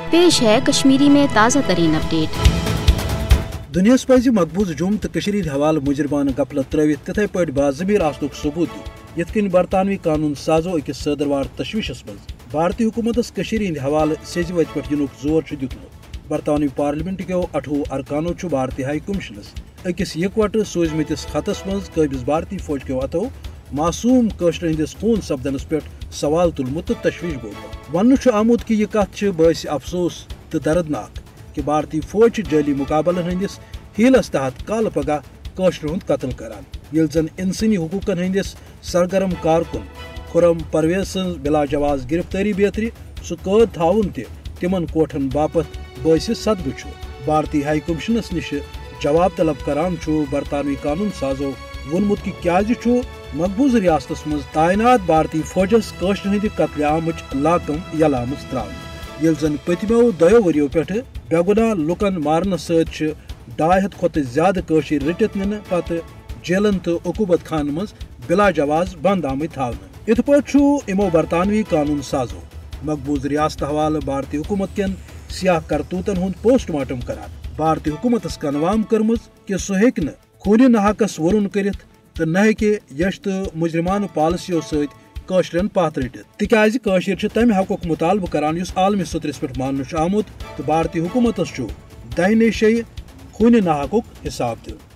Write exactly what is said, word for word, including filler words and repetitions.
पेश है कश्मीरी में ताज़ा तरीन अपडेट। दुनियास पज मकबूज जुम तो हवाले मुजरमान गफलत त्रवित तथे पे बाजमीर आसनुक सबूत दी यथ कन बरतानवी कानून साजो अकिस सदरवार तशवीशस मज भारतीय हुकूमतस हंद हवाले सेज वत पे युनुक जोर दितमुत। बरतानवी पार्लियामेंट के अठवु अरकानो भारतीय हाई कमिशनस अकिस यकवट सोजमतिस खतस मज कबिज भारतीय फौज के अतो मासूम कशर हंदिस खून सपदनस पे सवाल तुलमुत तशवीश गो। वन आमुद कि यह कथ बास अफसोस तो दर्दनाक कि भारतीय फौज जाली मुकाबलन हंदिस हीलस तहत काल पगह कशर हंद कत्ल करान यिल जन इंसानी हुकूकन हंदिस सरगर्म कारकुन खुरम परवेज सं बिला जवाज गिरफ्तारी बेहतरी सह कैद थाउन त तिमन कोठन बापत बास सदगु छु। भारतीय हाई कमिशनस निश जवाब तलब करान छु बरतानवी कानून साजो वोनमुत कि क्याज छु मकबूज रियासतस मज तैनात भारतीय फौजस कशर हंद कत्ल आमच लाकम यलामस त्रावन यिल जन पतमो दयो वरियो पे बेगुनाह लुकन मारन सत ढाई हथ खोत ज्यादा कशर रटित nin पत जेलन तो अकूबत खान मज बिला जवाज बंद आमत थावन। इत पे इमो बरतानवी कानून साजो मकबूज रियासत हवाले भारतीय हुकूमत कन सियाह करतूतन हुंद पोस्टमार्टम करान भारतीय हुकूमतस कनवाम करमज कि सह हेक न खून नाहकस वरुन करित तो न हेके यश तो मुजरिमान पॉलिसियों सत कशरन पत रटित तिकाज कशर तम हकुक मुतालबा करान युस आलमी सतरस पे मान आमुत तो भारतीय हुकूमतस दाहिने शे खून नाहकुक हिसाब दिल।